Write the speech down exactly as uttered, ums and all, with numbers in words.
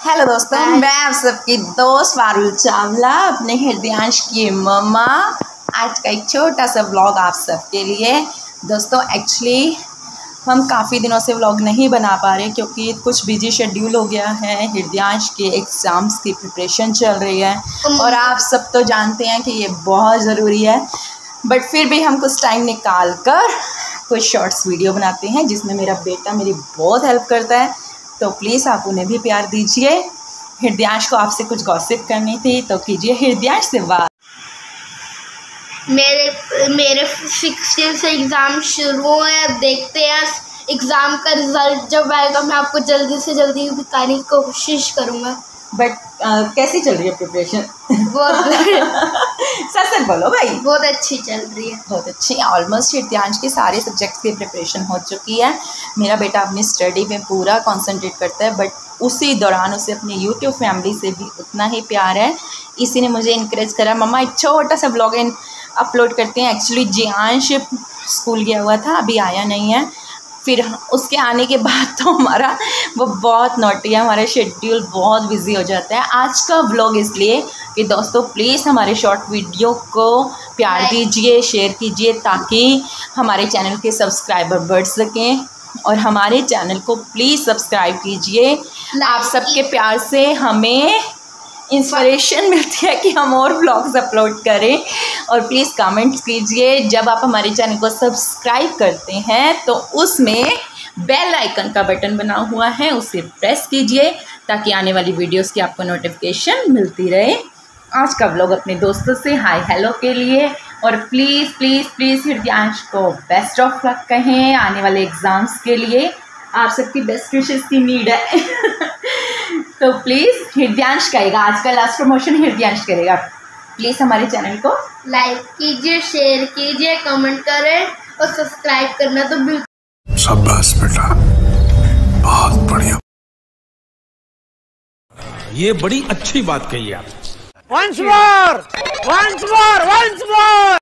Hello दोस्तों, मैं आप सबकी दोस्त वारुल चावला, अपने हृदयांश की मम्मा। आज का एक छोटा सा व्लॉग आप सबके लिए। दोस्तों एक्चुअली हम काफ़ी दिनों से व्लॉग नहीं बना पा रहे क्योंकि कुछ बिजी शेड्यूल हो गया है। हृदयांश के एग्ज़ाम्स की प्रिपरेशन चल रही है और आप सब तो जानते हैं कि ये बहुत ज़रूरी है, बट फिर भी हम कुछ टाइम निकाल कर कुछ शॉर्ट्स वीडियो बनाते हैं जिसमें मेरा बेटा मेरी बहुत हेल्प करता है। तो प्लीज़ आप उन्हें भी प्यार दीजिए। हृदयांश को आपसे कुछ गॉसिप करनी थी तो कीजिए हृदयांश से बात। मेरे मेरे सिक्सटीन से एग्ज़ाम शुरू हुए, अब देखते हैं एग्ज़ाम का रिज़ल्ट जब आएगा मैं आपको जल्दी से जल्दी बताने की कोशिश करूँगा। बट uh, कैसी चल रही है प्रिपरेशन? बहुत सच सच बोलो भाई। बहुत अच्छी चल रही है, बहुत अच्छी। ऑलमोस्ट हृदयांश के सारे सब्जेक्ट्स की प्रिपरेशन हो चुकी है। मेरा बेटा अपनी स्टडी में पूरा कंसंट्रेट करता है, बट उसी दौरान उसे अपनी यूट्यूब फैमिली से भी उतना ही प्यार है। इसी ने मुझे इनकरेज करा, मम्मा एक छोटा सा ब्लॉग अपलोड करते हैं। एक्चुअली जियांश स्कूल गया हुआ था, अभी आया नहीं है। फिर उसके आने के बाद तो हमारा वो बहुत नोटी है, हमारा शेड्यूल बहुत बिजी हो जाता है। आज का व्लॉग इसलिए कि दोस्तों प्लीज़ हमारे शॉर्ट वीडियो को प्यार दीजिए, शेयर कीजिए ताकि हमारे चैनल के सब्सक्राइबर बढ़ सकें, और हमारे चैनल को प्लीज़ सब्सक्राइब कीजिए। आप सबके प्यार से हमें इंस्पिरेशन मिलती है कि हम और व्लॉग्स अपलोड करें। और प्लीज़ कमेंट्स कीजिए। जब आप हमारे चैनल को सब्सक्राइब करते हैं तो उसमें बेल आइकन का बटन बना हुआ है, उसे प्रेस कीजिए ताकि आने वाली वीडियोस की आपको नोटिफिकेशन मिलती रहे। आज का व्लॉग अपने दोस्तों से हाय हेलो के लिए, और प्लीज़ प्लीज़ प्लीज़ हृदयांश को बेस्ट ऑफ लक कहें आने वाले एग्ज़ाम्स के लिए। आप सबकी बेस्ट विशेस की नीड है। तो प्लीज़ हृदयांश करेगा, आज का लास्ट प्रमोशन हृदयांश करेगा। प्लीज़ हमारे चैनल को लाइक कीजिए, शेयर कीजिए, कमेंट करें और सब्सक्राइब करना तो बिल्कुल। शाबाश बेटा, बहुत बढ़िया। ये बड़ी अच्छी बात कही आप। Once more! Once more! Once more!